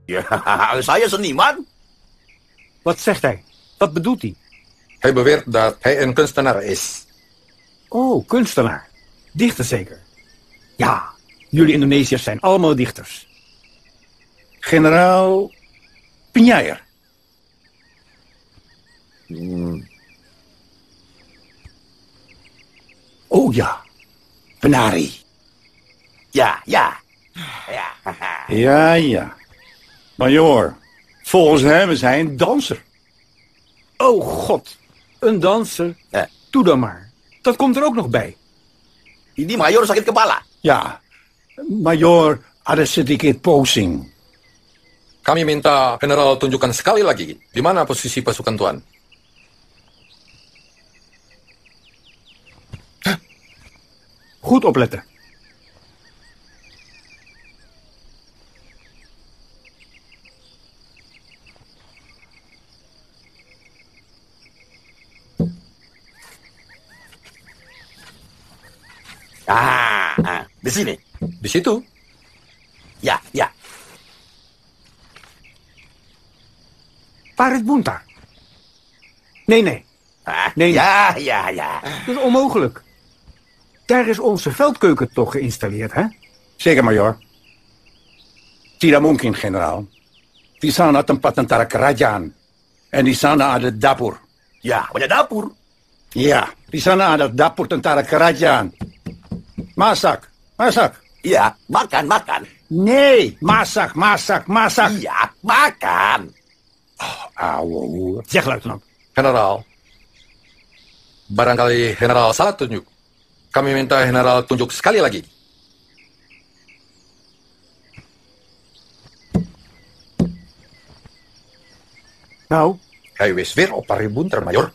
Ja, saya seniman. Wat zegt hij? Wat bedoelt hij? Hij beweert dat hij een kunstenaar is. Oh, kunstenaar. Dichter zeker? Ja, jullie Indonesiërs zijn allemaal dichters. Generaal Penyair. Oh ja, penari. Ja. Ja. Major, volgens hem is hij een danser. Oh god, een danser. Doe dan maar. Dat komt er ook nog bij. Ini mayor sakit kepala. Ja, Major ada sedikit pusing. Kami minta General tunjukkan sekali lagi di mana posisi pasukan Tuan. Goed opletten. Di sini. Di situ. Ya. Parit Bunta. Nee. Nee. Ja. Dat is onmogelijk. Daar is onze veldkeuken toch geïnstalleerd, hè? Zeker, Major. Tidak mungkin, generaal. Di sana tempat tentara kerajaan. En di sana ada dapur. Ya, banyak dapur. Ja, di sana ada dapur tentara kerajaan. Masak. Iya, makan. Nee, masak. Iya, makan. Auw. Zeg, luitenant. General. Barangkali General salah tunjuk. Kami minta General tunjuk sekali lagi. Nou? Hij wees weer op Parit Bunta, Major.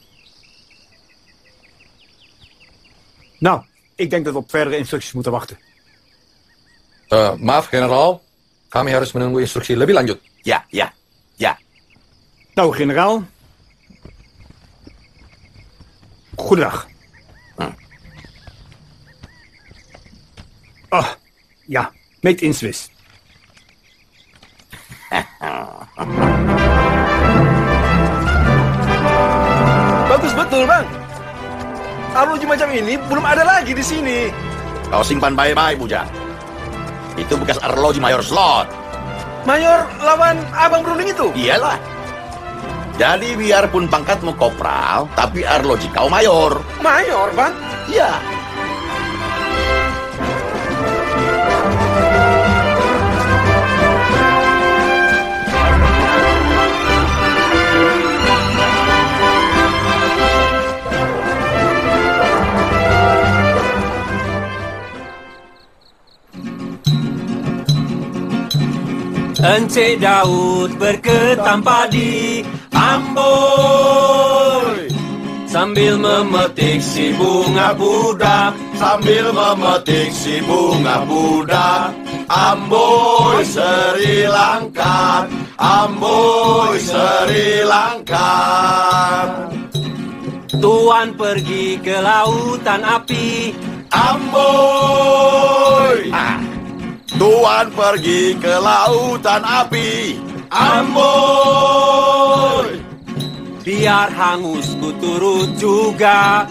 Nou, ik denk dat we op verdere instructies moeten wachten. Maaf, Generaal. Kami harus menunggu instruksi lebih lanjut. Ya. Nou, generaal. Goedendag. Ja, meet in Swiss. Bagus betul, Bang. Arloji macam ini belum ada lagi di sini. Kau simpan baik-baik, Bujang. Itu bekas arloji Mayor Slot. Mayor lawan abang berunding itu? Iyalah. Jadi biarpun pangkatmu kopral, tapi arloji kau mayor. Mayor, Bang? Iya. Encik Daud berketam padi Amboi sambil memetik si bunga budak, Amboi Sri Lanka, Tuan pergi ke lautan api, Amboi. Tuan pergi ke lautan api, Amboi. Biar hangus ku turut juga,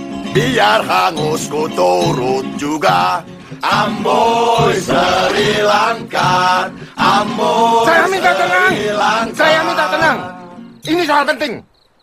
Amboi Sri Lanka, Amboi. Saya minta tenang. Ini soal penting.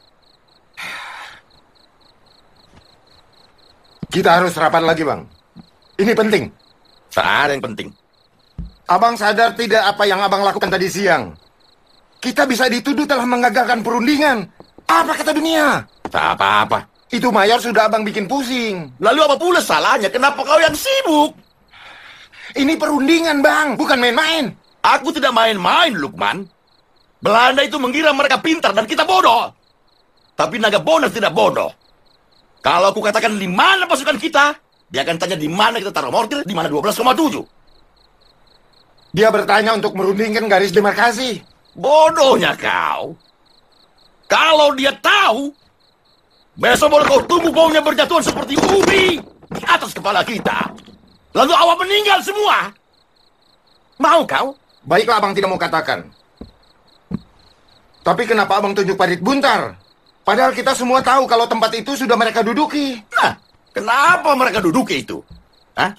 Kita harus rapat lagi, Bang. Ini penting. Tak ada yang penting. Abang sadar tidak apa yang abang lakukan tadi siang? Kita bisa dituduh telah mengagalkan perundingan. Apa kata dunia? Tak apa-apa. Itu mayor sudah abang bikin pusing. Lalu apa pula salahnya? Kenapa kau yang sibuk? Ini perundingan, Bang. Bukan main-main. Aku tidak main-main, Lukman. Belanda itu mengira mereka pintar dan kita bodoh. Tapi Naga Bonar tidak bodoh. Kalau aku katakan di mana pasukan kita, dia akan tanya di mana kita taruh mortir, di mana 12,7. Dia bertanya untuk merundingkan garis demarkasi. Bodohnya kau. Kalau dia tahu, besok boleh kau tunggu baunya berjatuhan seperti ubi di atas kepala kita. Lalu awak meninggal semua. Mau kau? Baiklah, abang tidak mau katakan. Tapi kenapa abang tunjuk parit buntar? Padahal kita semua tahu kalau tempat itu sudah mereka duduki. Nah, kenapa mereka duduki itu? Hah?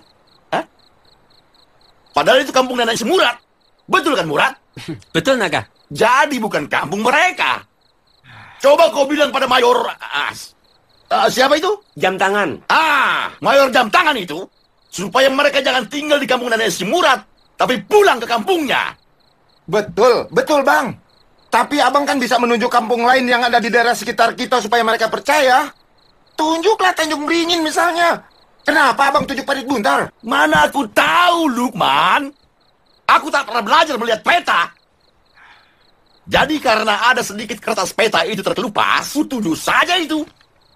Padahal itu kampung nenek si Murad. Betul kan, Murad? Betul, Naga. Jadi bukan kampung mereka. Coba kau bilang pada Mayor... siapa itu? Jam tangan. Mayor jam tangan itu. Supaya mereka jangan tinggal di kampung nenek si Murad. Tapi pulang ke kampungnya. Betul, betul bang. Tapi abang kan bisa menunjuk kampung lain yang ada di daerah sekitar kita supaya mereka percaya. Tunjuklah Tanjung Beringin misalnya. Kenapa abang tunjuk parit buntar? Mana aku tahu, Lukman. Aku tak pernah belajar melihat peta. Jadi karena ada sedikit kertas peta itu terkelupas, ku tunjuk saja itu.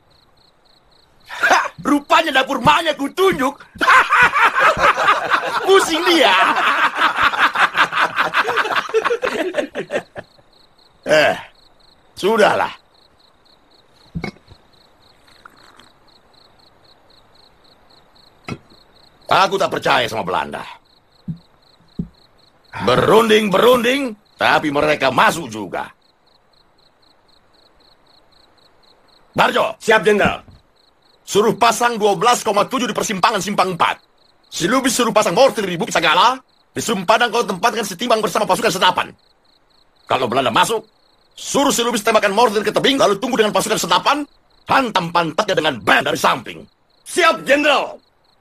Rupanya dapur mahnya ku tunjuk. Pusing dia. Sudahlah. Aku tak percaya sama Belanda. Berunding, tapi mereka masuk juga. Barjo. Siap, Jenderal. Suruh pasang 12,7 di persimpangan Simpang 4. Si Lubis suruh pasang mortir di Bukit Sagala. Di Sumpadang kau tempatkan si Timbang bersama pasukan senapan. Kalau Belanda masuk, suruh si Lubis tembakan mortir ke tebing, lalu tunggu dengan pasukan senapan, hantam pantatnya dengan band dari samping. Siap, Jenderal!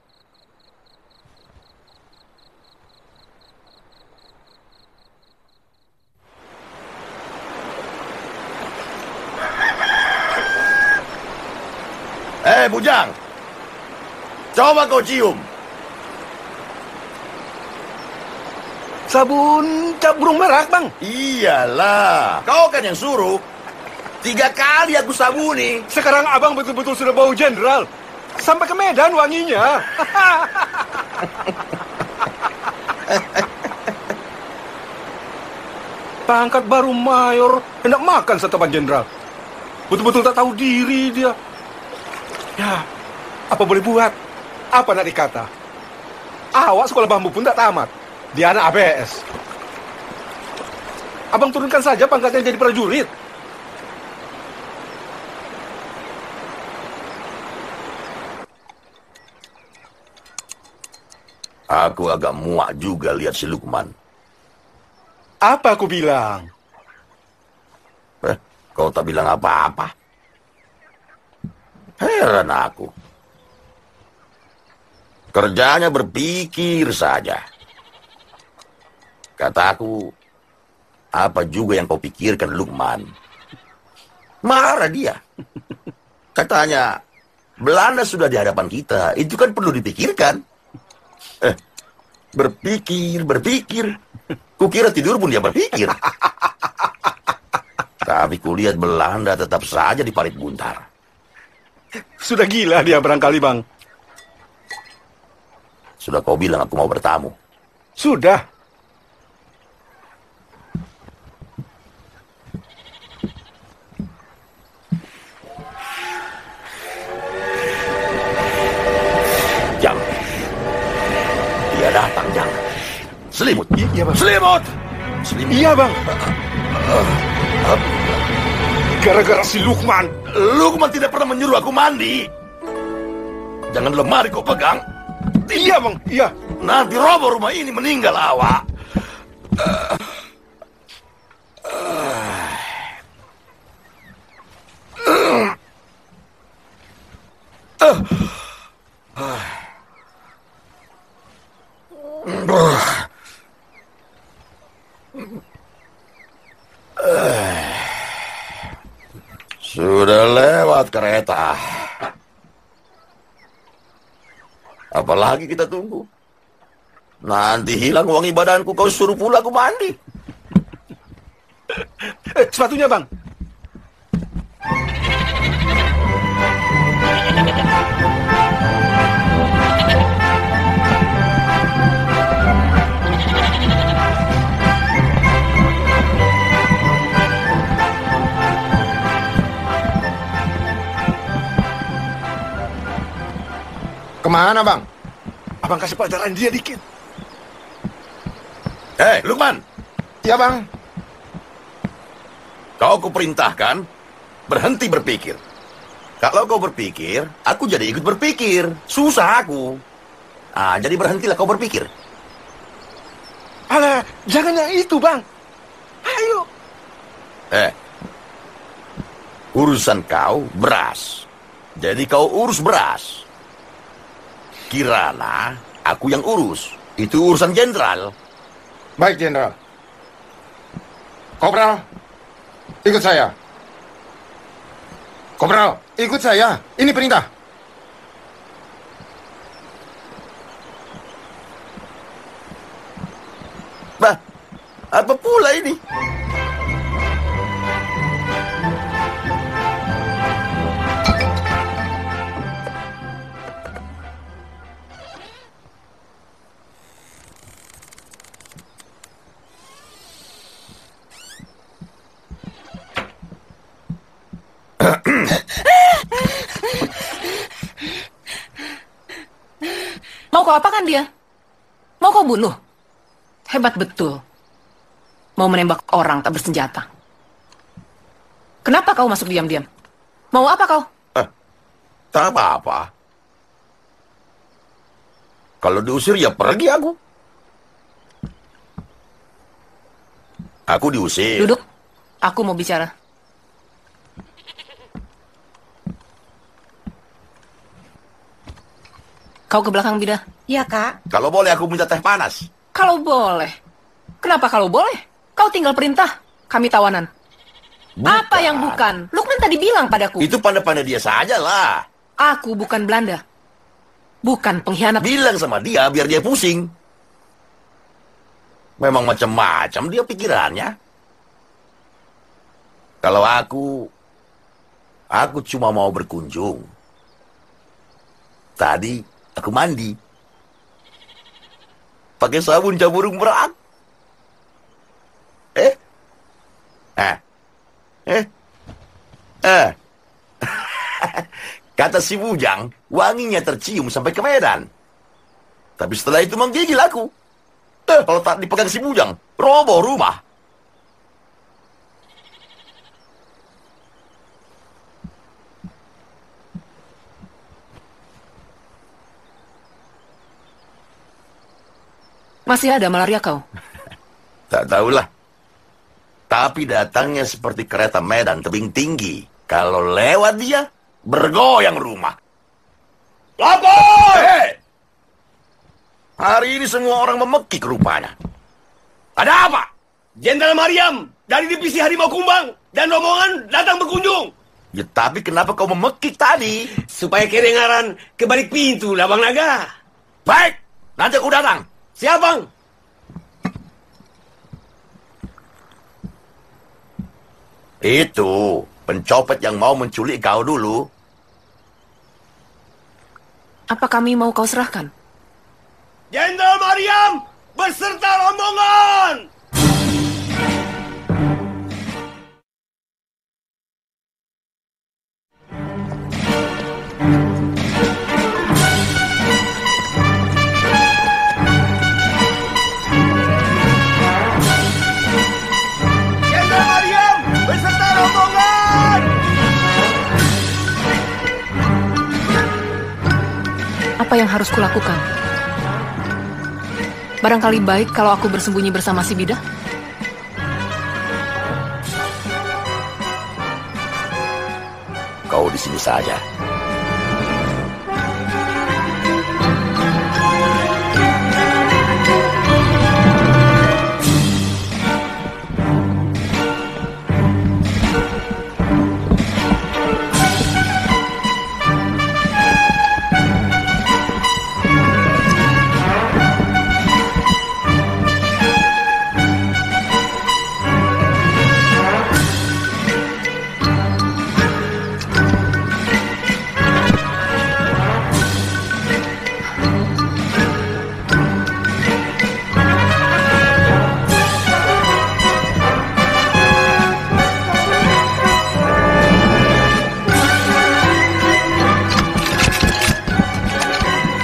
Bujang. Coba kau cium. Sabun cap burung merak, Bang. Iyalah. Kau kan yang suruh. 3 kali aku sabuni. Sekarang abang betul-betul sudah bau Jenderal. Sampai ke Medan wanginya. Pangkat baru mayor, hendak makan setepan Jenderal. Betul-betul tak tahu diri dia. Ya, apa boleh buat? Apa nak dikata? Awak sekolah bambu pun tak tamat. Dia anak ABS. Abang turunkan saja pangkatnya jadi prajurit. Aku agak muak juga lihat si Lukman. Apa aku bilang? Kau tak bilang apa-apa. Heran aku. Kerjanya berpikir saja. Kataku, apa juga yang kau pikirkan, Lukman? Marah dia. Katanya, Belanda sudah di hadapan kita. Itu kan perlu dipikirkan. Berpikir. Kukira tidur pun dia berpikir. Tapi kulihat Belanda tetap saja di parit buntar. Sudah gila dia barangkali, Bang. Sudah kau bilang aku mau bertamu. Sudah. Jang. Dia datang, Jang. Selimut. Iya, Bang. Selimut. Iya, Bang. Gara-gara si Lukman. Lukman tidak pernah menyuruh aku mandi. Jangan lemari kau pegang. Iya, Bang. Iya. Nanti roboh rumah ini meninggal awak. Sudah lewat kereta. Apalagi kita tunggu. Nanti hilang wangi badanku, kau suruh pula aku mandi. Sepatunya, Bang. Kemana, Bang? Abang kasih pelajaran dia dikit. Lukman. Ya, Bang. Kau kuperintahkan berhenti berpikir. Kalau kau berpikir, aku jadi ikut berpikir. Susah aku. Jadi berhentilah kau berpikir. Alah, jangan yang itu, Bang. Ayo. Urusan kau beras. Jadi kau urus beras. Kirana aku yang urus. Itu urusan jenderal. Baik, Jenderal. Kopral, ikut saya. Kopral, ikut saya. Ini perintah. Bah, apa pula ini? Mau kau apakan dia? Mau kau bunuh? Hebat betul. Mau menembak orang tak bersenjata. Kenapa kau masuk diam-diam? Mau apa kau? Tak apa-apa. Kalau diusir ya pergi aku. Aku diusir. Duduk. Aku mau bicara. Kau ke belakang, Bida. Ya, Kak. Kalau boleh aku minta teh panas. Kalau boleh. Kenapa kalau boleh? Kau tinggal perintah. Kami tawanan. Bukan. Apa yang bukan? Lukman tadi bilang padaku. Itu pandai-pandai dia saja lah. Aku bukan Belanda. Bukan pengkhianat. Bilang sama dia biar dia pusing. Memang macam-macam dia pikirannya. Kalau aku cuma mau berkunjung. Tadi aku mandi. Pakai sabun burung merak. Kata si bujang, wanginya tercium sampai ke Medan. Tapi setelah itu menggigil aku. Kalau tak dipegang si bujang, roboh rumah. Masih ada malaria kau? Tak tahulah. Tapi datangnya seperti kereta Medan tebing tinggi. Kalau lewat dia, bergoyang rumah. Lapor! Hari ini semua orang memekik rupanya. Ada apa? Jenderal Mariam dari divisi Harimau Kumbang dan rombongan datang berkunjung. Ya tapi kenapa kau memekik tadi? Supaya kedengaran ke balik pintu lah, Bang Naga. Baik, nanti aku datang. Siap, Bang. Itu pencopet yang mau menculik kau dulu. Apa kami mau kau serahkan? Jenderal Mariam beserta rombongan. Jenderal Mariam beserta rombongan. Apa yang harus kulakukan? Barangkali baik kalau aku bersembunyi bersama si Bida. Kau di sini saja.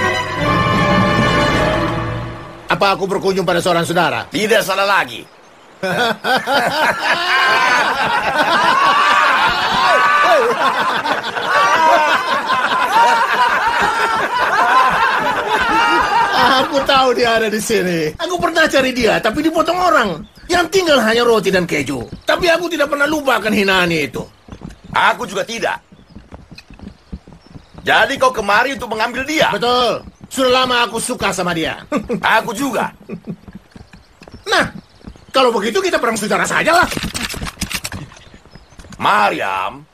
Apa aku berkunjung pada seorang saudara? Tidak salah lagi. Aku tahu dia ada di sini. Aku pernah cari dia, tapi dipotong orang. Yang tinggal hanya roti dan keju. Tapi aku tidak pernah lupakan hinaannya itu. Aku juga tidak. Jadi kau kemari untuk mengambil dia? Betul. Sudah lama aku suka sama dia. Aku juga. Nah, kalau begitu kita perang saudara saja lah. Mariam,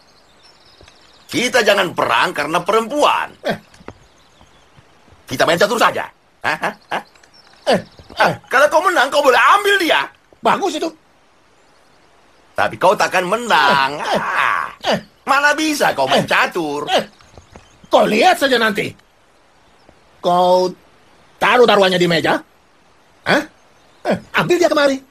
kita jangan perang karena perempuan. Kita main catur saja. Kalau kau menang, kau boleh ambil dia. Bagus itu. Tapi kau takkan menang. Mana bisa kau main catur? Kau lihat saja nanti. Kau taruh taruhannya di meja. Ambil dia kemari.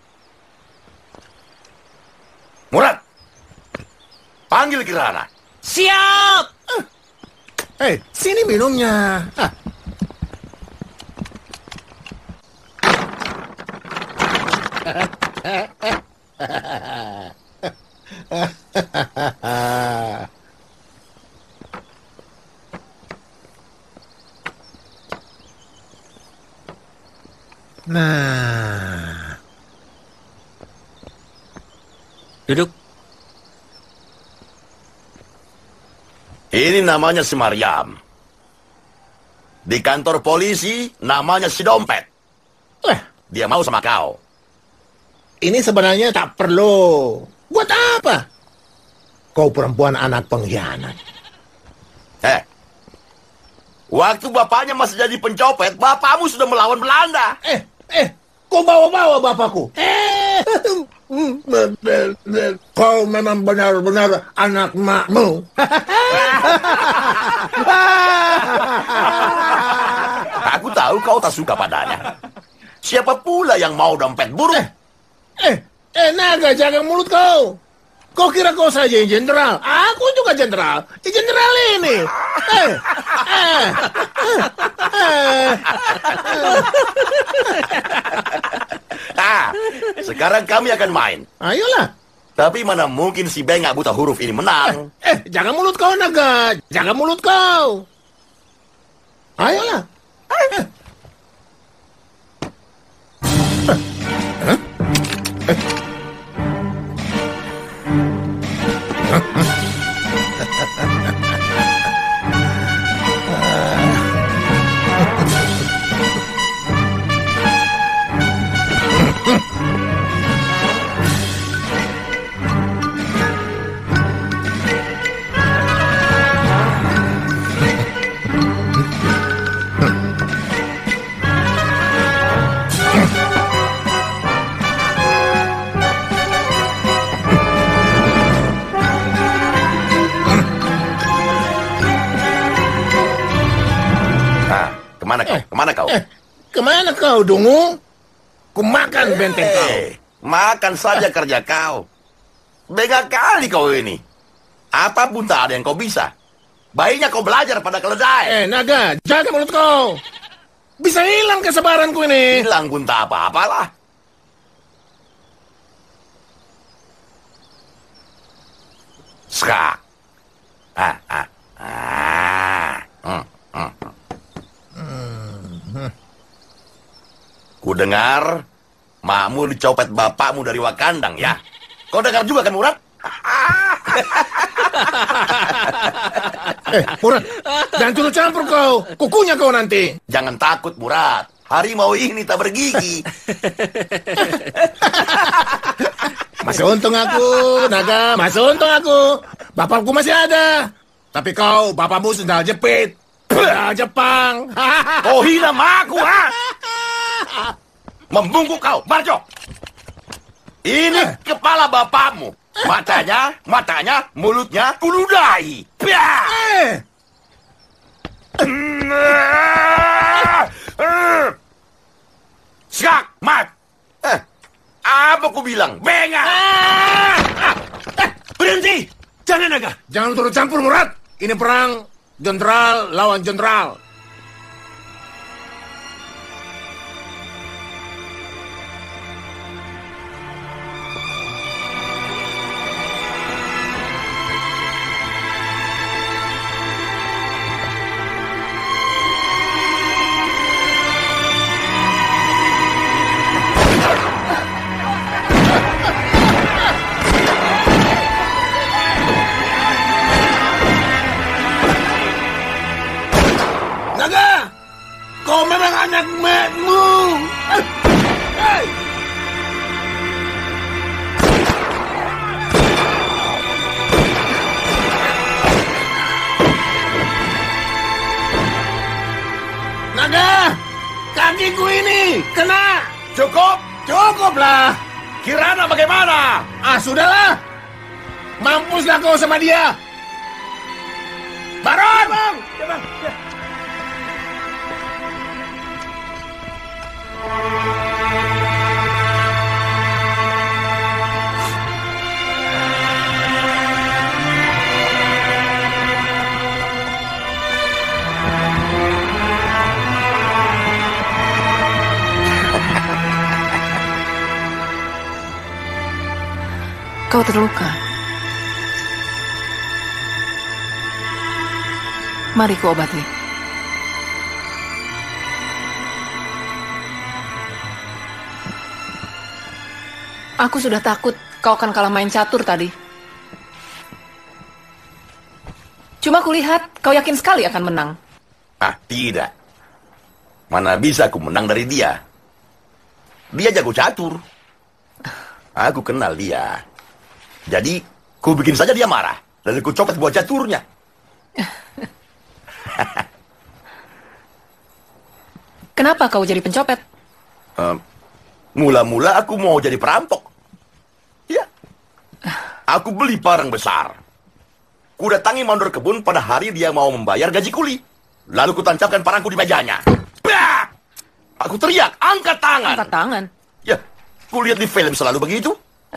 Murad, panggil Kirana. Siap! Hei, sini minumnya. Nah, Duduk. Ini namanya si Mariam. Di kantor polisi namanya si Dompet. Dia mau sama kau. ini sebenarnya tak perlu. Buat apa? Kau perempuan anak pengkhianat. Waktu bapaknya masih jadi pencopet, bapakmu sudah melawan Belanda. Kau bawa-bawa bapakku. Kau memang benar-benar anak makmu. Aku tahu kau tak suka padanya. Siapa pula yang mau dompet burung? Naga, jaga mulut kau. Kau kira kau saja yang jenderal? Aku juga jenderal. Jenderal ini. Sekarang kami akan main. Ayolah. Tapi mana mungkin si bengak buta huruf ini menang? Jaga mulut kau, Naga. Jaga mulut kau. Ayolah. Kemana kau? Kemana kau, Dungu? Kumakan benteng kau. Makan saja kerja kau. Bega kali kau ini. Apapun tak ada yang kau bisa. Baiknya kau belajar pada keledai. Naga, jaga mulut kau. Bisa hilang kesabaranku ini. Hilang pun tak apa-apalah. Ska. Ku dengar makmu dicopet bapakmu dari Wakandang, ya? Kau dengar juga kan, Murad? Murad, jangan turut campur kau. Kukunya kau nanti. Jangan takut, Murad. Harimau ini tak bergigi. Masih untung aku, Naga. Masih untung aku. Bapakku masih ada. Tapi kau, bapakmu sudah jepit. Jepang. Kau hina aku, ha? Membungkuk kau, Marjo. Ini kepala bapakmu. Matanya, mulutnya, kuludahi. Skak, mat. Apa ku bilang? Bengak. Berhenti! Jangan, Naga. Jangan turut campur, Murad. Ini perang jenderal lawan jenderal. lagi. Kena. Cukup! Cukuplah. Kirana bagaimana? Sudahlah. Mampuslah kau sama dia. Baron! Bang! Ya, Bang. Ya. Kau terluka. Mari ku obati. Aku sudah takut kau akan kalah main catur tadi. Cuma kulihat kau yakin sekali akan menang. Tidak. Mana bisa aku menang dari dia? Dia jago catur. Aku kenal dia. Jadi, ku bikin saja dia marah. Lalu ku copet buat caturnya. Kenapa kau jadi pencopet? Mula-mula aku mau jadi perampok. Ya. Aku beli barang besar. Ku datangi mandor kebun pada hari dia mau membayar gaji kuli. Lalu ku tancapkan parangku di mejanya. Bah! Aku teriak, angkat tangan. Angkat tangan? Ya, ku lihat di film selalu begitu.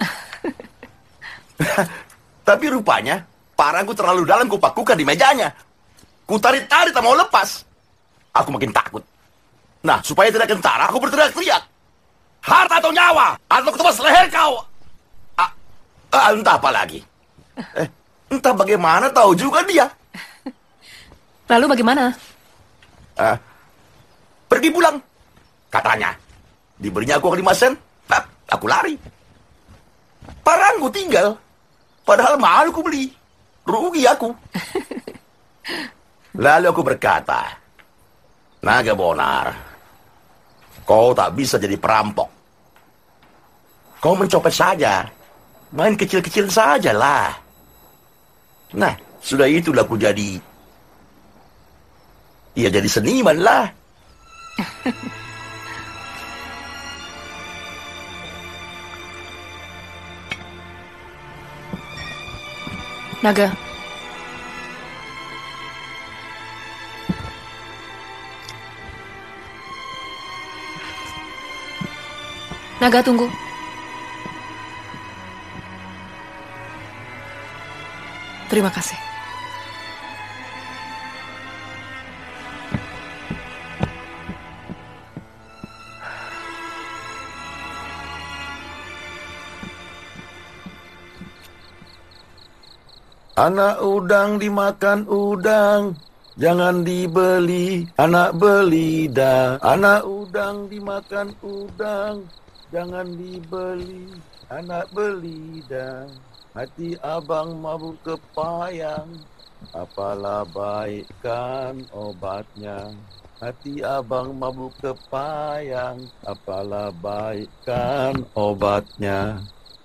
Tapi rupanya, parangku terlalu dalam kupakukan di mejanya. Ku tarik-tarik tak mau lepas. Aku makin takut. Nah, supaya tidak kentara, aku berteriak-teriak. Harta atau nyawa, atau ketebas leher kau. Entah apa lagi. Entah bagaimana, tahu juga dia. Lalu bagaimana? Pergi pulang, katanya. Diberinya aku 5 sen, aku lari. Parangku tinggal. Padahal mahal aku beli. Rugi aku. Lalu aku berkata, Naga Bonar, kau tak bisa jadi perampok. Kau mencopet saja. Main kecil-kecil sajalah. Nah, sudah itulah aku jadi... Ya jadi seniman lah. Naga. Naga, tunggu. Terima kasih. Anak udang dimakan udang, jangan dibeli, anak belida. Anak udang dimakan udang, jangan dibeli, anak belida. Hati abang mabuk kepayang, apalah baikkan obatnya. Hati abang mabuk kepayang, apalah baikkan obatnya.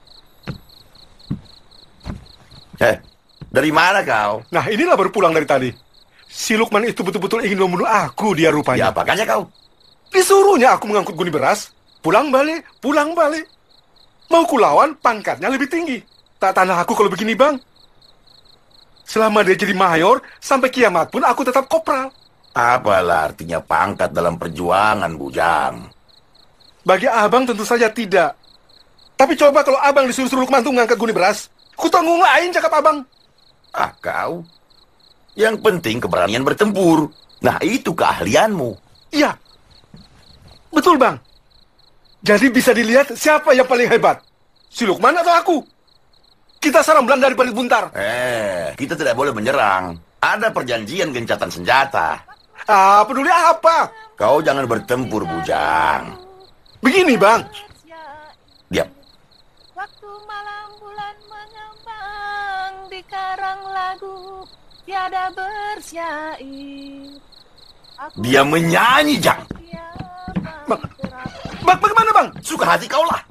Dari mana kau? Nah, inilah baru pulang dari tadi. Si Lukman itu betul-betul ingin membunuh aku, dia rupanya. Ya, makanya kau. Disuruhnya aku mengangkut guni beras. Pulang balik, pulang balik. Mau kulawan, pangkatnya lebih tinggi. Tak tanah aku kalau begini, Bang. Selama dia jadi mayor, sampai kiamat pun aku tetap kopral. Apalah artinya pangkat dalam perjuangan, Bujang? Bagi abang tentu saja tidak. Tapi coba kalau abang disuruh Lukman tuh mengangkat guni beras, ku tanggung lain cakap abang. Kau. Yang penting keberanian bertempur. Nah, itu keahlianmu. Iya. Betul, Bang. Jadi bisa dilihat siapa yang paling hebat. Si Lukman atau aku? Kita serang Belanda dari Parit Buntar. Kita tidak boleh menyerang. Ada perjanjian gencatan senjata. Peduli apa? Kau jangan bertempur, Bujang. Begini, Bang. Diam. Waktu malam bulan mengembang di karang lagu tiada bersyair. Dia menyanyi, Jang. Bang, bagaimana, Bang? Suka hati kau lah.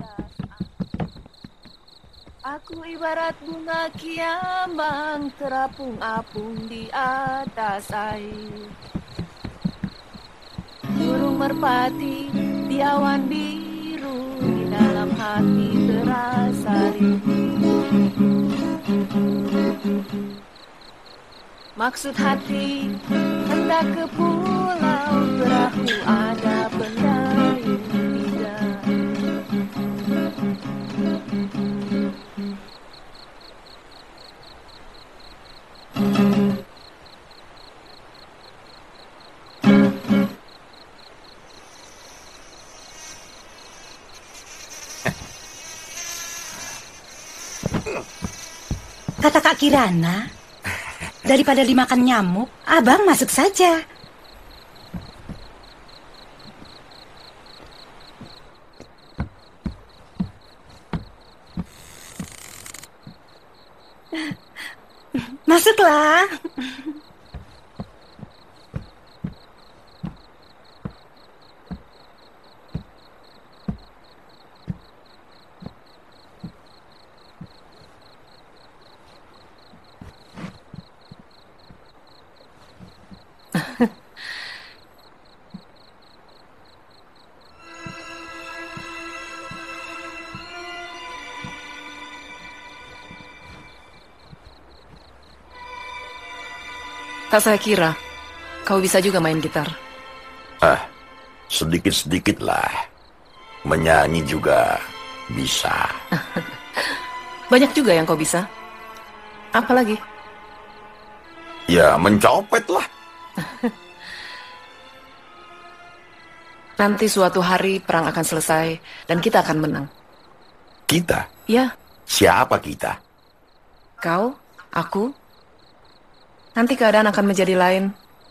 Aku ibarat bunga kiambang terapung-apung di atas air. Burung merpati di awan biru, di dalam hati terasa rindu. Maksud hati hendak ke pulau, perahu ada pendayung tidak. Kata Kak Kirana, daripada dimakan nyamuk, abang masuk saja. Masuklah. Tak saya kira kau bisa juga main gitar. Sedikit-sedikit lah. Menyanyi juga bisa. Banyak juga yang kau bisa. Apa lagi? Ya, mencopet lah. Nanti suatu hari perang akan selesai dan kita akan menang. Kita? Ya. Siapa kita? Kau, aku. Nanti keadaan akan menjadi lain.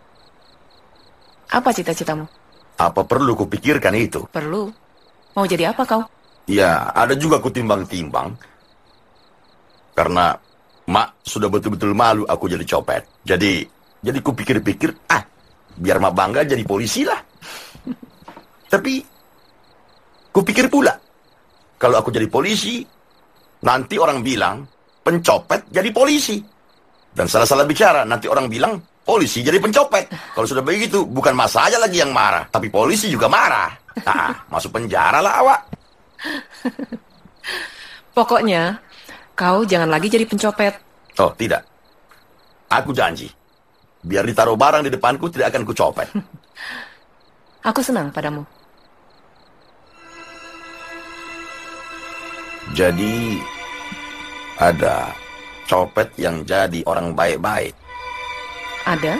Apa cita-citamu? Apa perlu kupikirkan itu? Perlu. Mau jadi apa kau? Ya, ada juga kutimbang-timbang. Karena Mak sudah betul-betul malu aku jadi copet. Jadi kupikir-pikir, biar Mak bangga jadi polisi lah. Tapi, kupikir pula, kalau aku jadi polisi, nanti orang bilang, pencopet jadi polisi. Dan salah-salah bicara, nanti orang bilang, polisi jadi pencopet. Kalau sudah begitu, bukan Mas saja lagi yang marah, tapi polisi juga marah. Masuk penjara lah awak. Pokoknya, kau jangan lagi jadi pencopet. Oh, tidak. Aku janji. Biar ditaruh barang di depanku, tidak akan kucopet. Aku senang padamu. Jadi, ada copet yang jadi orang baik-baik. Ada?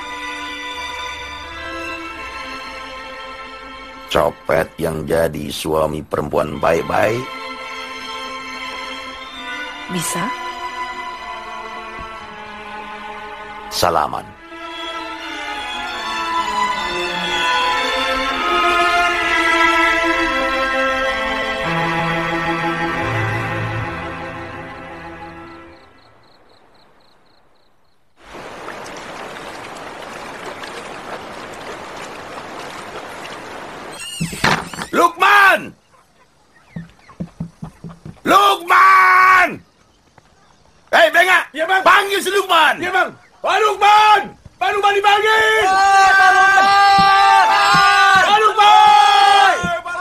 Copet yang jadi suami perempuan baik-baik. Bisa? Salaman. Lukman! Lukman! Hei, Benga! Ya, Bang. Panggil si Lukman! Iya, Bang. Pak Lukman! Pak Lukman dipanggil! Pak Lukman! Pak Lukman!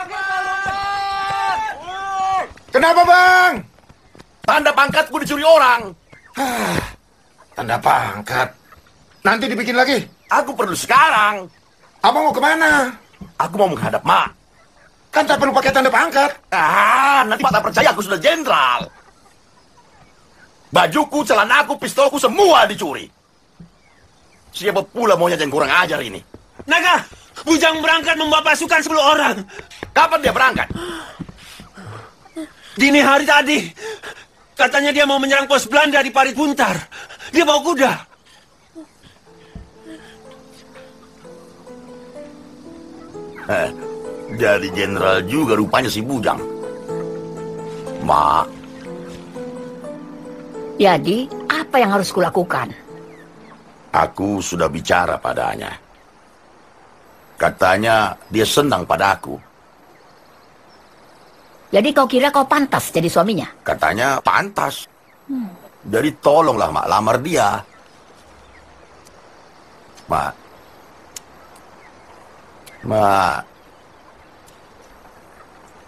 Kenapa, Bang? Tanda pangkatku dicuri orang. Tanda pangkat. Nanti dibikin lagi. Aku perlu sekarang. Abang mau kemana? Aku mau menghadap Mak. Kan tak perlu pakai tanda pangkat. Nanti Mak tak percaya aku sudah jenderal. Bajuku, celanaku, pistolku semua dicuri. Siapa pula maunya yang kurang ajar ini? Naga, Bujang berangkat membawa pasukan 10 orang. Kapan dia berangkat? Dini hari tadi. Katanya dia mau menyerang pos Belanda di Parit Buntar. Dia bawa kuda. Jadi jenderal juga rupanya si Bujang. Mak. Jadi, apa yang harus kulakukan? Aku sudah bicara padanya. Katanya dia senang pada aku. Jadi kau kira kau pantas jadi suaminya? Katanya pantas. Jadi tolonglah Mak, lamar dia. Mak.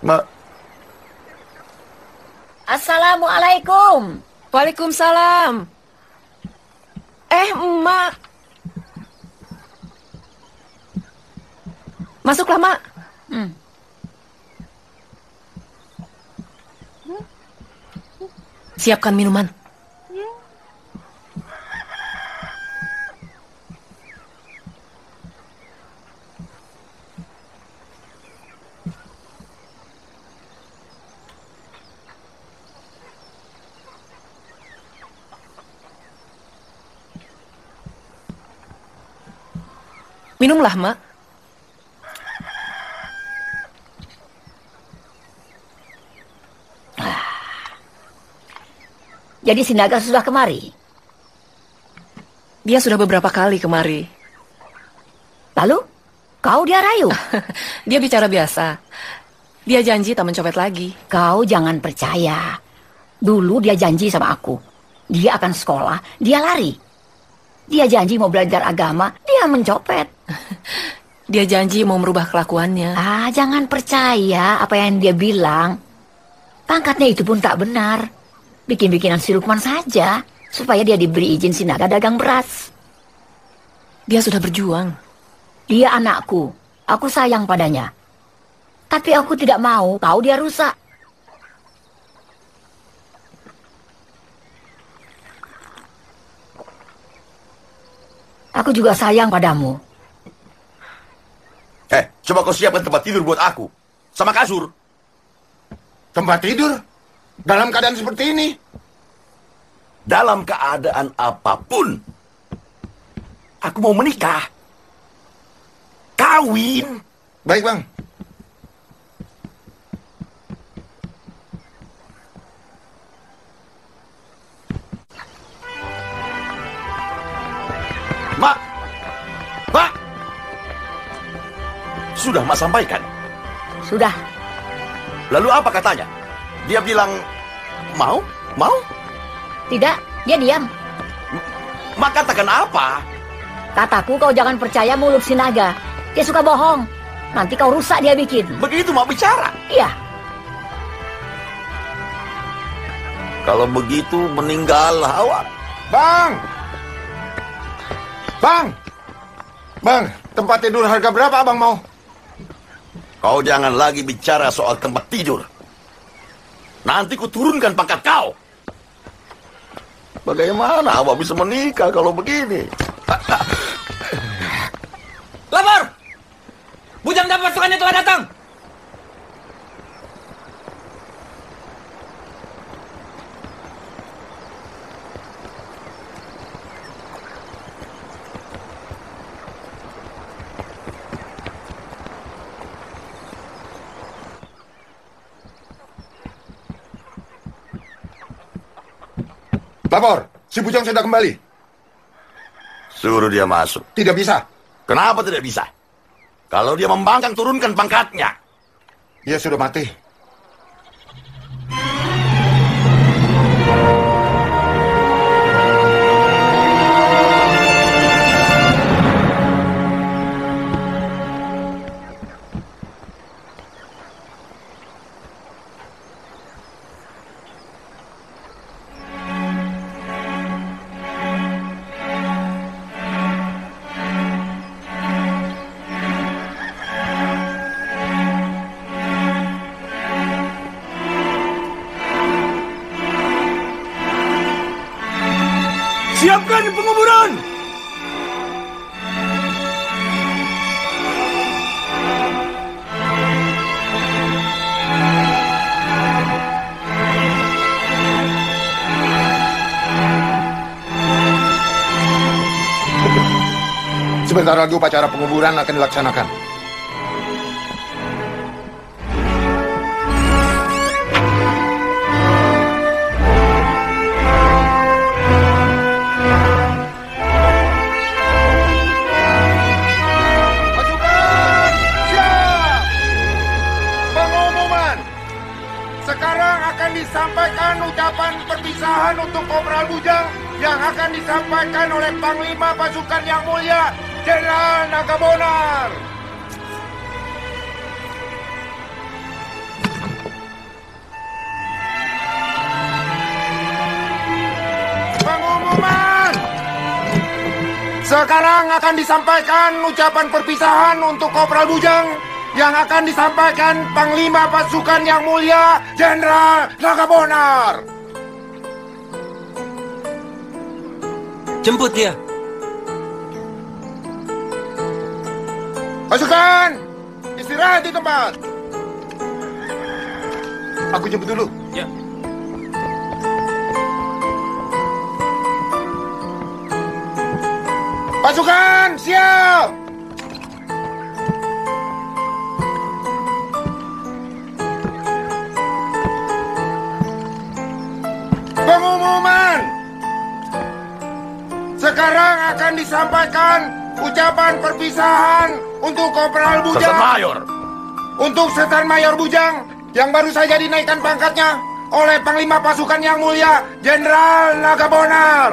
Assalamualaikum. Waalaikumsalam. Emak. Masuklah, Mak. Siapkan minuman. Minumlah, Mak. Jadi si Naga sudah kemari? Dia sudah beberapa kali kemari. Lalu? Kau dia rayu? Dia bicara biasa. Dia janji tak mencopet lagi. Kau jangan percaya. Dulu dia janji sama aku. Dia akan sekolah, dia lari. Dia janji mau belajar agama, dia mencopet. Dia janji mau merubah kelakuannya. Jangan percaya apa yang dia bilang. Pangkatnya itu pun tak benar. Bikin-bikinan si Lukman saja, supaya dia diberi izin si Naga dagang beras. Dia sudah berjuang. Dia anakku, aku sayang padanya. Tapi aku tidak mau tahu dia rusak. Aku juga sayang padamu. Coba kau siapkan tempat tidur buat aku. Sama kasur. Tempat tidur? Dalam keadaan seperti ini? Dalam keadaan apapun. Aku mau menikah. Kawin. Baik, Bang. Mak. Mak. Sudah Mak sampaikan? Sudah. Lalu apa katanya? Dia bilang, mau? Mau? Tidak, dia diam. Mak katakan apa? Kataku kau jangan percaya mulut si Naga. Dia suka bohong. Nanti kau rusak dia bikin. Begitu Mak bicara? Iya. Kalau begitu meninggallah awak. Bang! Bang! Bang, tempat tidur harga berapa abang mau? Kau jangan lagi bicara soal tempat tidur. Nanti ku turunkan pangkat kau. Bagaimana awak bisa menikah kalau begini? Lapor! Bujang dan pasukannya telah datang. Lapor, si Bujang sudah kembali. Suruh dia masuk. Tidak bisa. Kenapa tidak bisa? Kalau dia membangkang, turunkan pangkatnya. Dia sudah mati. Siapkan penguburan! Sebentar lagi upacara penguburan akan dilaksanakan. Disampaikan ucapan perpisahan untuk Kopral Bujang yang akan disampaikan oleh Panglima Pasukan Yang Mulia Jenderal Nagabonar. Sekarang akan disampaikan ucapan perpisahan untuk Kopral Bujang yang akan disampaikan Panglima Pasukan yang mulia Jenderal Nagabonar. Jemput dia. Pasukan, istirahat di tempat. Aku jemput dulu. Ya. Pasukan, siap! Pengumuman! Sekarang akan disampaikan ucapan perpisahan untuk Kopral Bujang. Setan Mayor. Untuk Setan Mayor Bujang yang baru saja dinaikkan pangkatnya oleh Panglima Pasukan yang mulia Jenderal Nagabonar.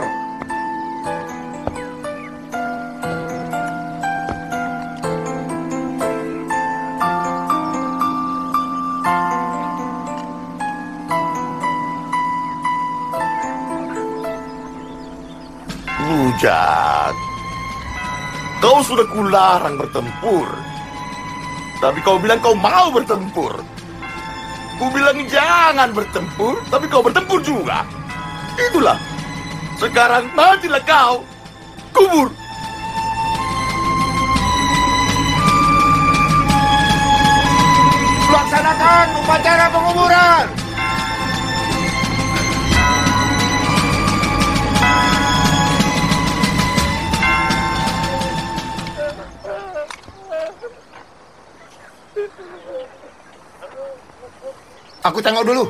Bujang, kau sudah kularang bertempur. Tapi kau bilang kau mau bertempur. Ku bilang jangan bertempur, tapi kau bertempur juga. Itulah. Sekarang matilah kau. Kubur. Laksanakan upacara penguburan. Aku tengok dulu.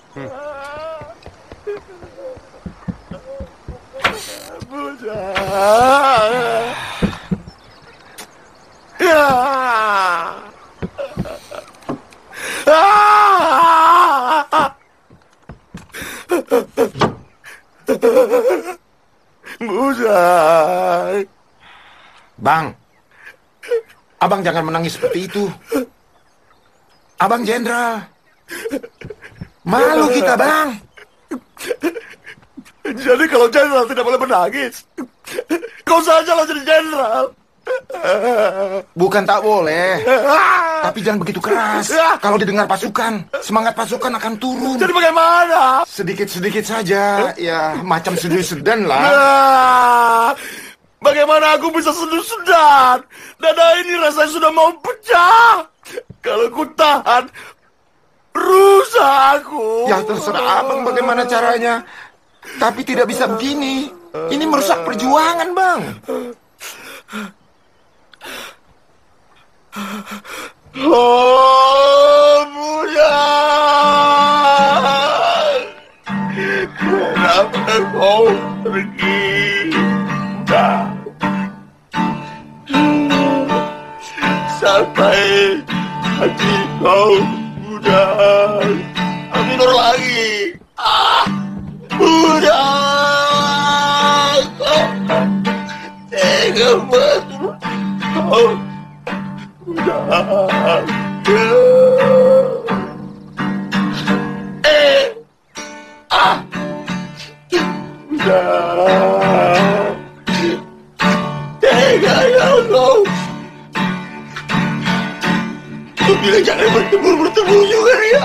Bujang. Bang, abang jangan menangis seperti itu. Abang Jenderal. Malu kita, Bang. Jadi kalau jenderal tidak boleh menangis, kau saja lah jadi jenderal. Bukan tak boleh, tapi jangan begitu keras. Kalau didengar pasukan, semangat pasukan akan turun. Jadi bagaimana? Sedikit-sedikit saja, ya macam sedan lah. Bagaimana aku bisa sedan? Dada ini rasanya sudah mau pecah. Kalau ku tahan, rusak aku. Ya terserah abang bagaimana caranya. Tapi tidak bisa begini. Ini merusak perjuangan, Bang. Oh, Bujang. Kenapa kau pergi? Sampai hati kau Bujang. Tidur lagi. Bujang. Tega betul. Oh, Bujang. Bujang. Tega ya kau. Kau bilang jangan bertemu juga ya.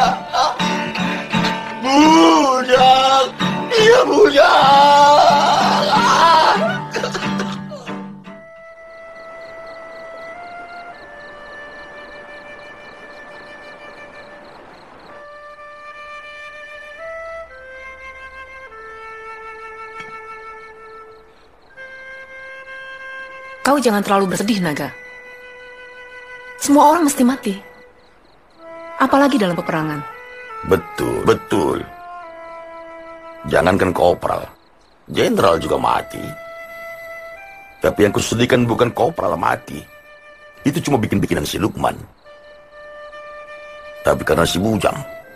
Bujang. Iya, Bujang. Kau jangan terlalu bersedih, Naga. Semua orang mesti mati. Apalagi dalam peperangan. Betul, betul. Jangankan kopral, jenderal juga mati. Tapi yang kusedihkan bukan kopral mati. Itu cuma bikin-bikinan si Lukman. Tapi karena si Bujang,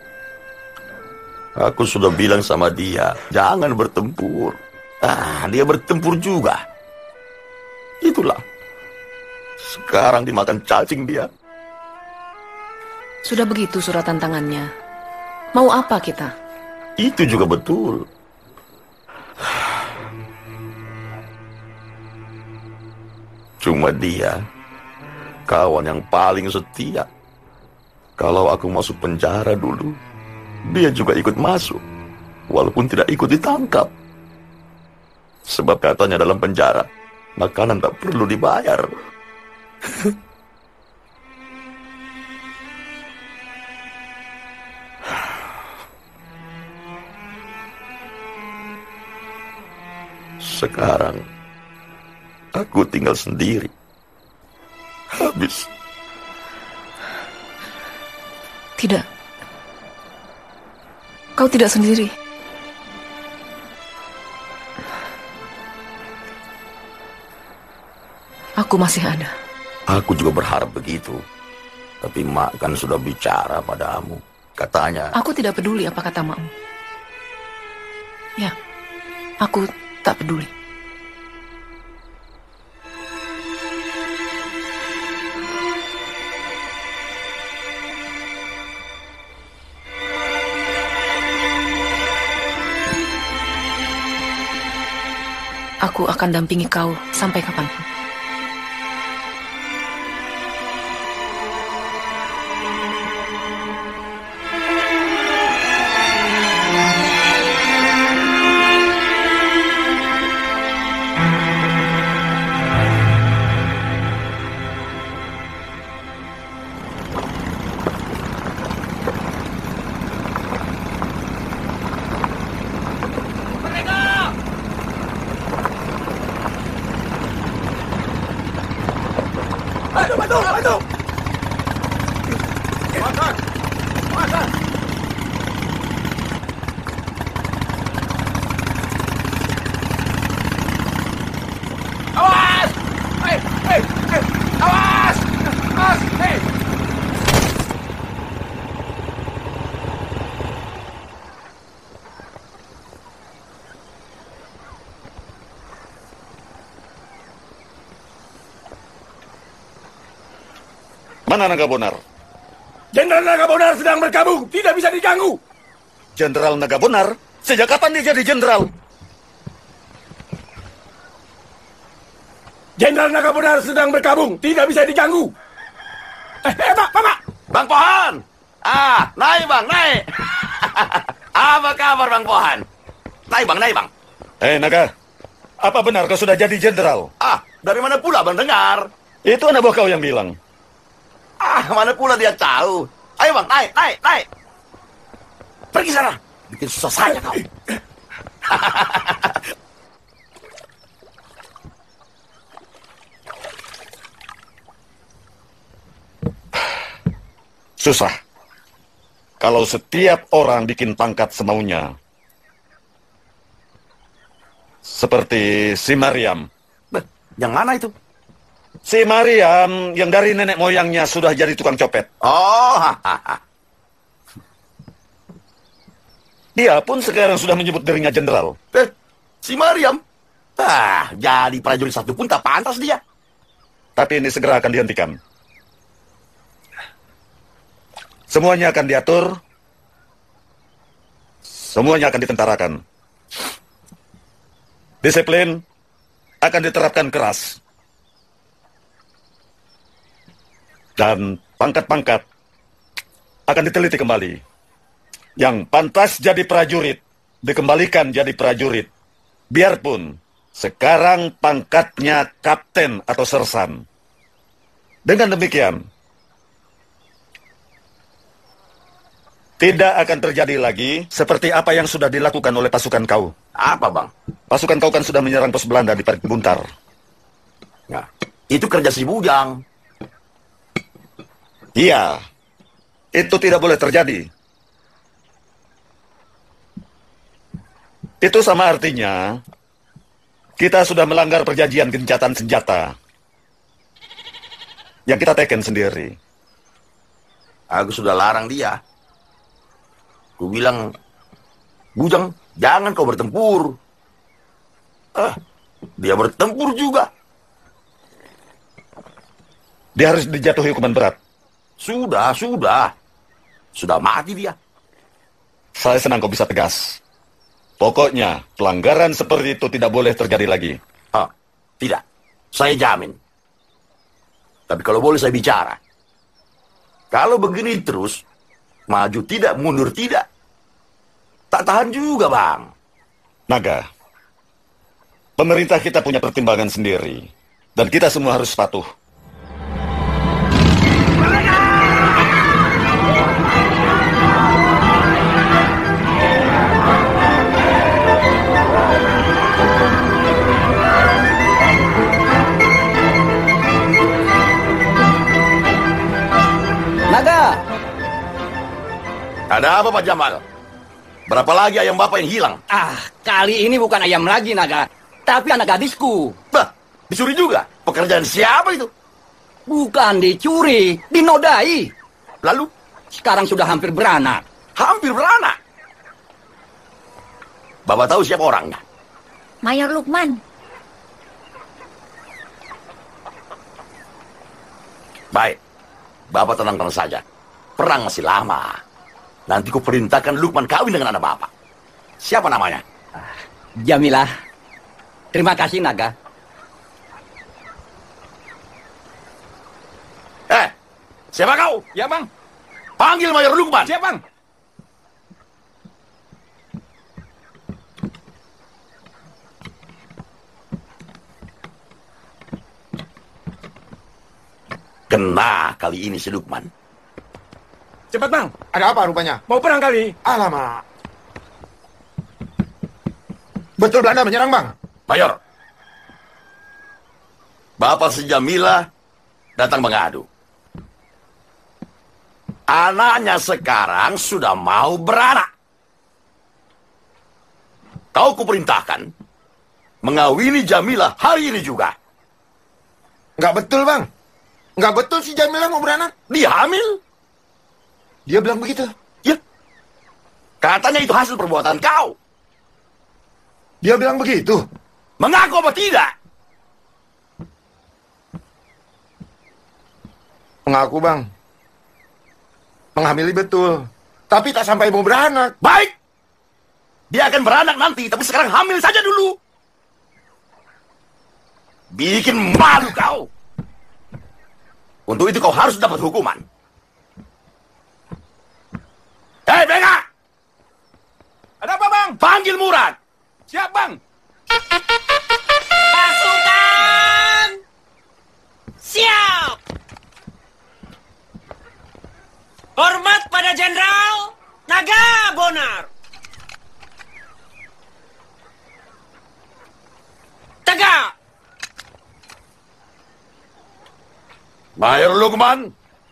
aku sudah bilang sama dia, jangan bertempur. Dia bertempur juga. Itulah. Sekarang dimakan cacing dia. Sudah begitu surat tantangannya. Mau apa kita? Itu juga betul. Cuma dia, kawan yang paling setia. Kalau aku masuk penjara dulu, dia juga ikut masuk, walaupun tidak ikut ditangkap. Sebab katanya dalam penjara, makanan tak perlu dibayar. Sekarang, aku tinggal sendiri. Habis. Tidak. Kau tidak sendiri. Aku masih ada. Aku juga berharap begitu. Tapi Mak kan sudah bicara padamu. Katanya... Aku tidak peduli apa kata makmu. Ya, aku tak peduli. Aku akan dampingi kau sampai kapanpun. Mana Naga Bonar? Jenderal Naga Bonar sedang berkabung, tidak bisa diganggu. Jenderal Naga Bonar? Sejak kapan dia jadi jenderal? Jenderal Naga Bonar sedang berkabung, tidak bisa diganggu. Pak! Bang Pohan! Naik bang, naik! Apa kabar Bang Pohan? Naik bang. Naga, apa benar kau sudah jadi jenderal? Dari mana pula bang dengar? Itu anak buah kau yang bilang. Mana pula dia tahu? Ayo bang, naik. Pergi sana. Bikin susah saya kau. Susah. Kalau setiap orang bikin pangkat semaunya. Seperti si Mariam. Yang mana itu? Si Mariam yang dari nenek moyangnya sudah jadi tukang copet. Dia pun sekarang sudah menyebut dirinya jenderal. Si Mariam? Jadi prajurit satu pun tak pantas dia. Tapi ini segera akan dihentikan. Semuanya akan diatur. Semuanya akan ditentarakan. Disiplin akan diterapkan keras. Dan pangkat-pangkat akan diteliti kembali. Yang pantas jadi prajurit, dikembalikan jadi prajurit. Biarpun sekarang pangkatnya kapten atau sersan. Dengan demikian, tidak akan terjadi lagi seperti apa yang sudah dilakukan oleh pasukan kau. Apa bang? Pasukan kau kan sudah menyerang pos Belanda di Parit Buntar. Ya, itu kerja si Bujang. Iya, itu tidak boleh terjadi. Itu sama artinya kita sudah melanggar perjanjian gencatan senjata yang kita teken sendiri. Aku sudah larang dia. Ku bilang, Bujang, jangan kau bertempur. Dia bertempur juga. Dia harus dijatuhi hukuman berat. Sudah. Sudah mati dia. Saya senang kau bisa tegas. Pokoknya, pelanggaran seperti itu tidak boleh terjadi lagi. Tidak. Saya jamin. Tapi kalau boleh saya bicara, kalau begini terus, maju tidak, mundur tidak, tak tahan juga, Bang. Naga, pemerintah kita punya pertimbangan sendiri, dan kita semua harus patuh. Naga! Ada apa, Pak Jamal? Berapa lagi ayam Bapak yang hilang? Kali ini bukan ayam lagi, Naga. Tapi anak gadisku. Bah, dicuri juga? Pekerjaan siapa itu? Bukan dicuri, dinodai. Lalu? Sekarang sudah hampir beranak. Hampir beranak? Bapak tahu siapa orangnya? Mayor Lukman. Baik. Bapak tenang-tenang saja. Perang masih lama. Nanti ku perintahkan Lukman kawin dengan anak Bapak. Siapa namanya? Jamilah. Terima kasih, Naga. Siapa kau? Ya, Bang. Panggil Mayor Lukman. Siap, Bang. Kena kali ini si Lukman. Cepat, Bang. Ada apa rupanya? Mau perang kali. Alamak. Betul Belanda menyerang, Bang? Mayor. Bapak si Jamila datang mengadu. Anaknya sekarang sudah mau beranak. Kau kuperintahkan mengawini Jamila hari ini juga. Nggak betul, Bang. Nggak betul si Jamila mau beranak. Dia hamil. Dia bilang begitu. Ya. Katanya itu hasil perbuatan kau. Dia bilang begitu. Mengaku apa tidak? Mengaku, Bang. Menghamili betul. Tapi tak sampai mau beranak. Baik. Dia akan beranak nanti, tapi sekarang hamil saja dulu. Bikin malu kau. Untuk itu kau harus dapat hukuman. Hei, Bega! Ada apa, Bang? Panggil Murad. Siap, Bang. Pasukan! Siap! Hormat pada Jenderal Naga Bonar. Tegak! Mayor Lukman,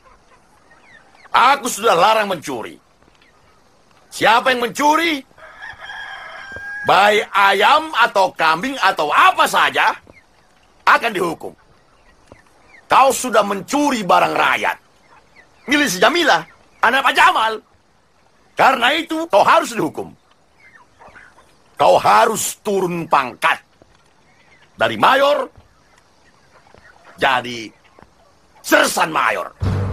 aku sudah larang mencuri. Siapa yang mencuri, baik ayam atau kambing atau apa saja, akan dihukum. Kau sudah mencuri barang rakyat. Milik si Jamila, anak Pak Jamal. Karena itu, kau harus dihukum. Kau harus turun pangkat. Dari mayor, jadi sersan mayor.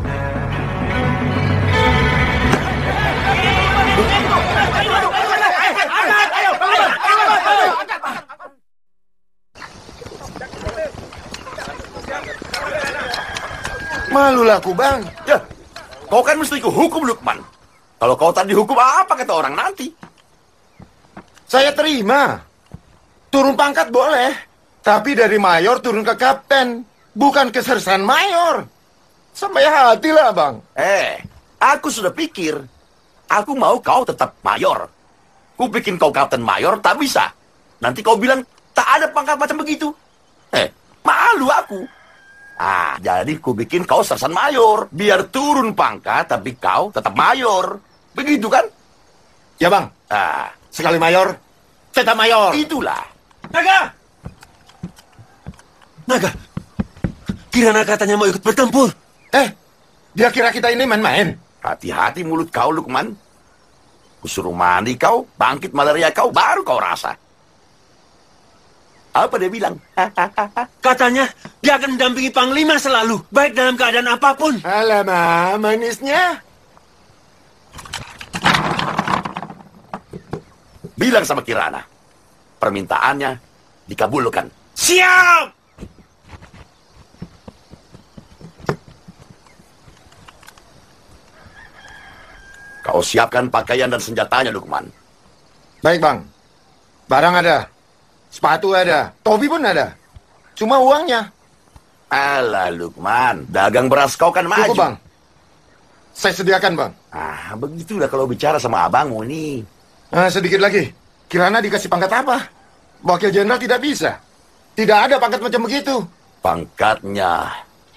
Malulah aku, Bang. Ya, kau kan mesti hukum Lukman. Kalau kau tak dihukum, apa kata orang nanti? Saya terima. Turun pangkat boleh. Tapi dari mayor turun ke kapten. Bukan ke sersan mayor. Sampai hati lah, Bang. Aku sudah pikir. Aku mau kau tetap mayor. Ku bikin kau kapten mayor, tak bisa. Nanti kau bilang, tak ada pangkat macam begitu. Malu aku. Jadi ku bikin kau sersan mayor. Biar turun pangkat, tapi kau tetap mayor. Begitu kan? Ya, Bang. Sekali mayor, tetap mayor. Itulah. Naga! Naga! Kirana katanya mau ikut bertempur. Dia kira kita ini main-main. Hati-hati mulut kau, Lukman. Kusuruh mandi kau, bangkit malaria kau, baru kau rasa. Apa dia bilang? Katanya dia akan mendampingi Panglima selalu, baik dalam keadaan apapun. Alamak, manisnya. Bilang sama Kirana, permintaannya dikabulkan. Siap! Kau siapkan pakaian dan senjatanya, Lukman. Baik, Bang. Barang ada. Sepatu ada. Topi pun ada. Cuma uangnya. Alah, Lukman. Dagang beras kau kan maju. Cukup, Bang. Saya sediakan, Bang. Begitulah kalau bicara sama abangmu ini. Sedikit lagi. Kirana dikasih pangkat apa? Wakil jenderal tidak bisa. Tidak ada pangkat macam begitu. Pangkatnya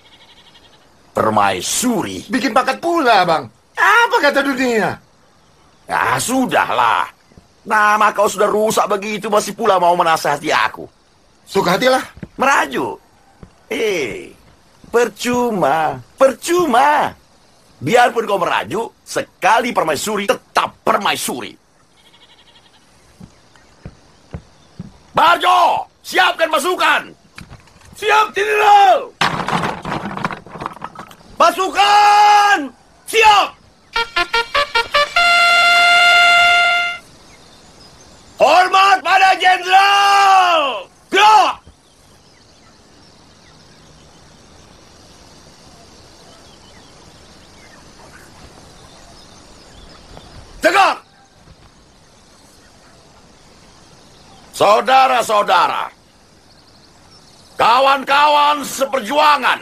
permaisuri. Bikin pangkat pula, Bang. Apa kata dunia? Sudahlah. Nama kau sudah rusak begitu, masih pula mau menasihati aku. Suka hatilah. Merajuk. Percuma. Biarpun kau merajuk, sekali permaisuri tetap permaisuri. Barjo, siapkan pasukan. Siap, Jenderal. Pasukan, siap. Hormat pada Jenderal. Gerak. Tegak. Saudara-saudara, kawan-kawan seperjuangan,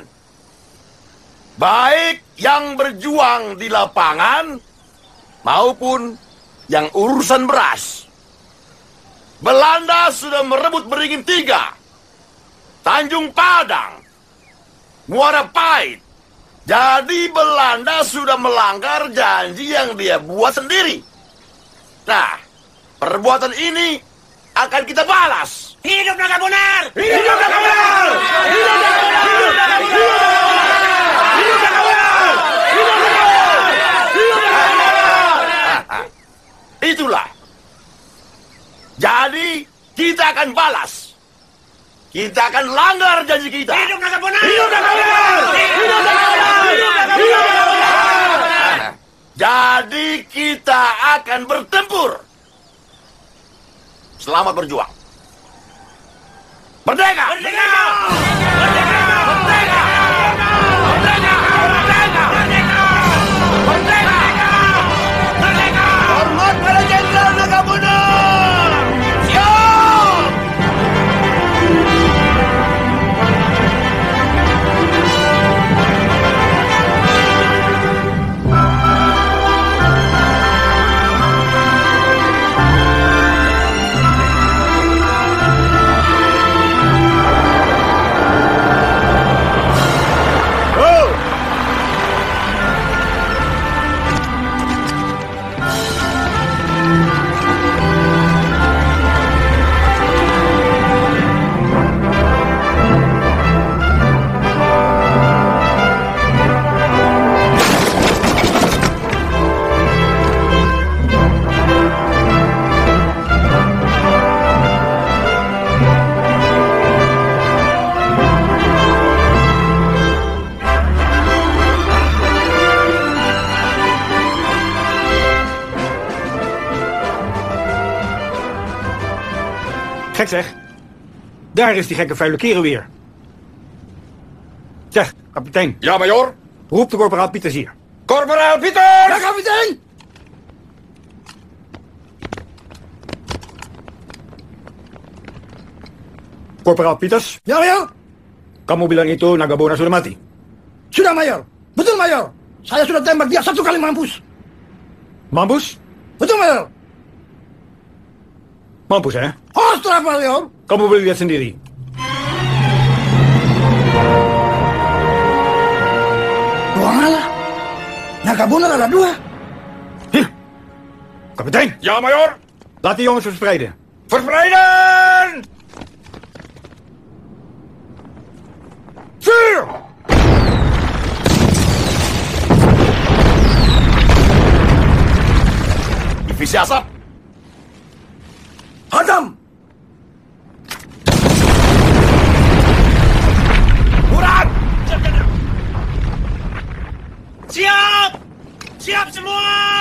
baik yang berjuang di lapangan maupun yang urusan beras. Belanda sudah merebut Beringin 3, Tanjung Padang, Muara Pahit. Jadi Belanda sudah melanggar janji yang dia buat sendiri. Nah, perbuatan ini akan kita balas. Hidup Naga Bonar! Hidup Naga Bonar! Hidup Naga Bonar! Hidup Naga Bonar! Hidup Naga Bonar! Hidup Naga Bonar! Hidup Naga Bonar! Itulah. Jadi kita akan balas. Kita akan langgar janji kita. Hidup Naga Bonar! Hidup Naga Bonar! Hidup Naga Bonar! Hidup Naga Bonar! Jadi kita akan bertempur. Selamat berjuang. Merdeka! Merdeka! Merdeka! Merdeka! Merdeka! Merdeka! Merdeka! Merdeka! Hormat pada Jenderal Naga Bonar! Siap! Gek zeg. Daar is die gekke vuile kerel weer. Zeg, kapitein. Ja, major. Roep de korporaal Pieters hier. Korporaal Pieters! Ja, kapitein! Korporaal Pieters. Ya, mayor. Kamu bilang itu Naga Bonar sudah mati? Sudah, mayor. Betul, mayor. Saya sudah tembak dia 1 kali mampus. Mampus? Betul, mayor. Mampus, ya? Ostras, mayor. Kamu boleh lihat sendiri. Walah. Naga Bonar ada 2. Kapitein. Ja, major. Laat die jongens verspreiden. Verspreiden! Vuur! Divisi asap. Hadam. Murad! Siap! Siap semua!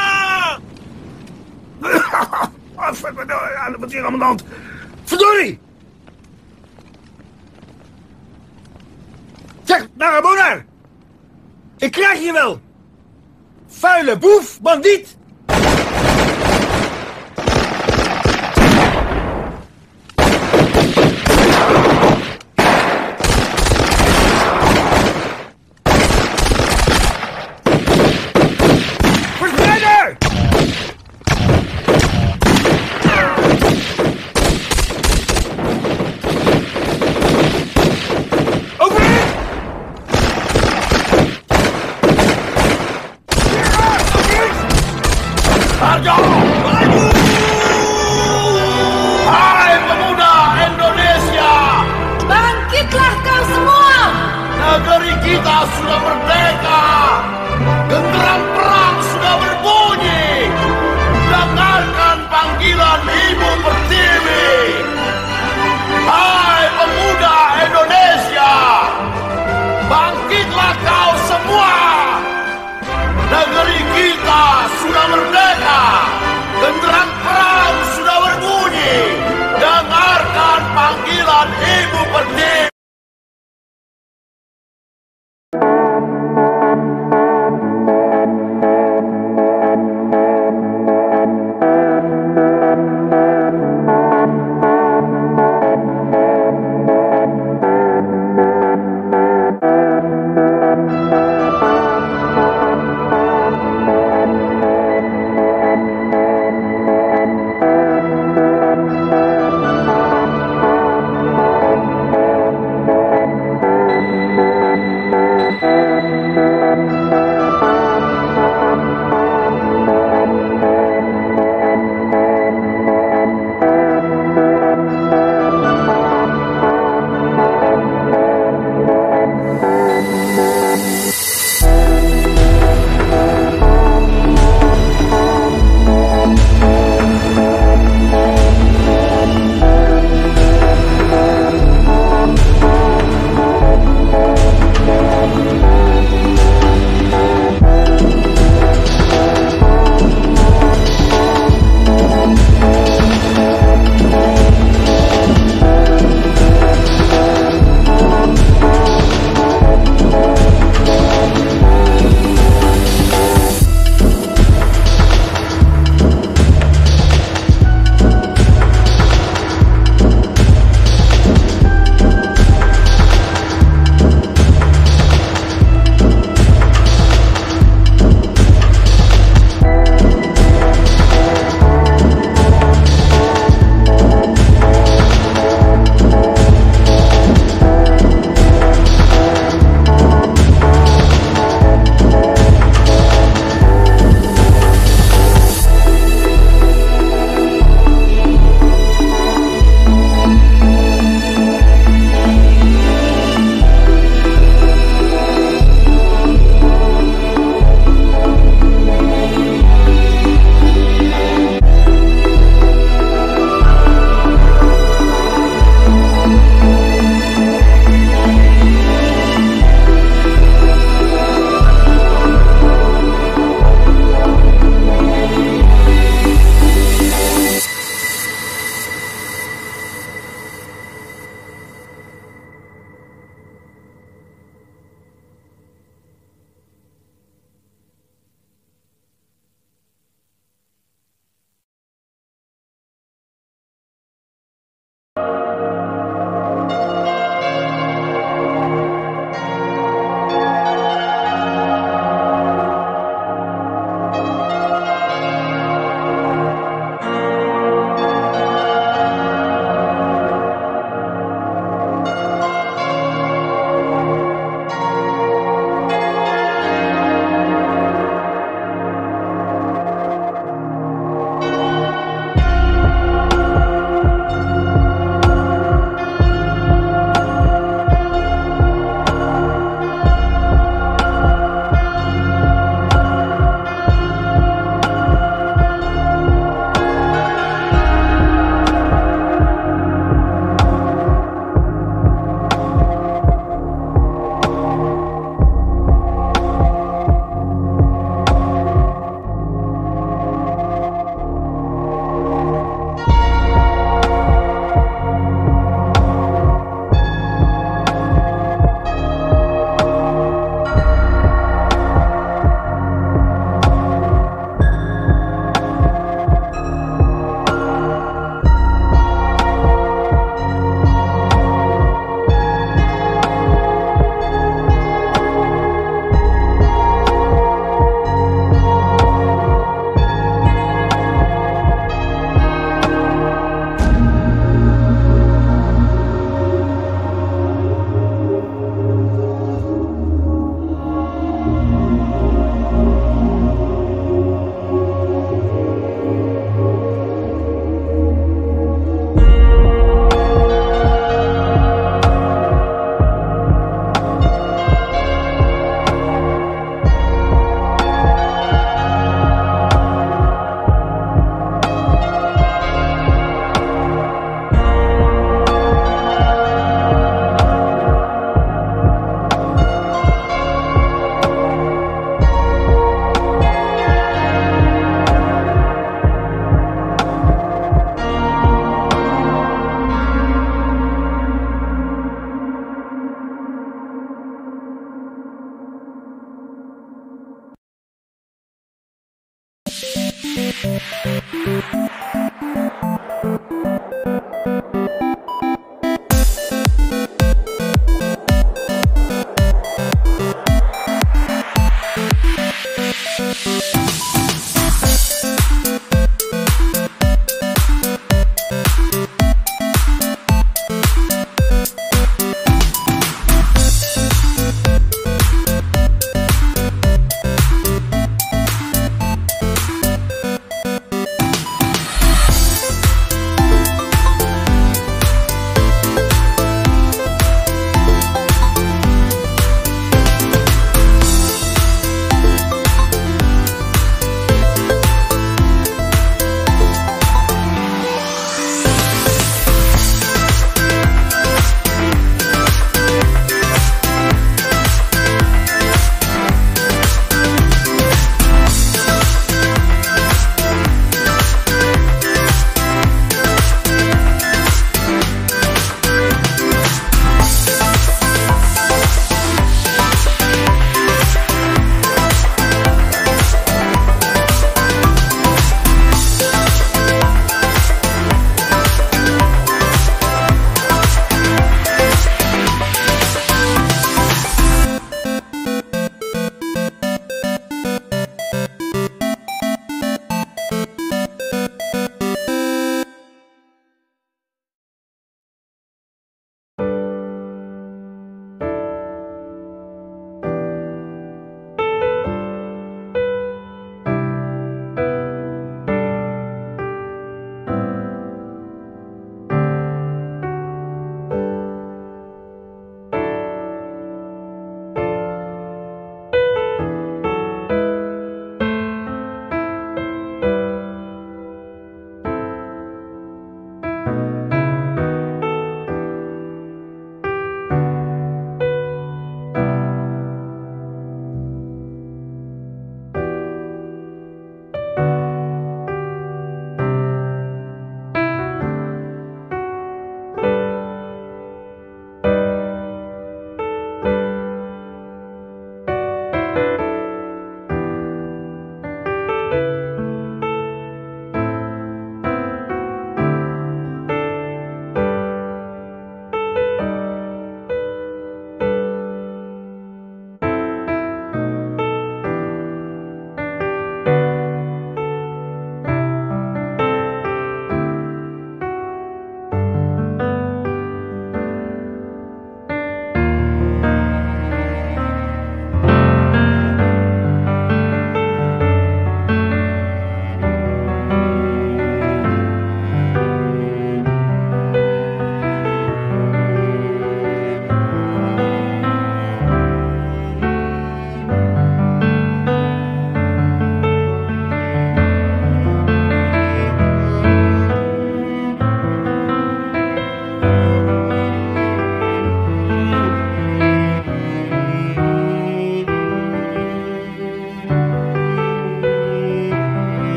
Wat hier aan de hand? Verdorie! Zeg, Naga Bonar! Ik krijg je wel! Vuile boef, bandiet!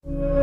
Thank you.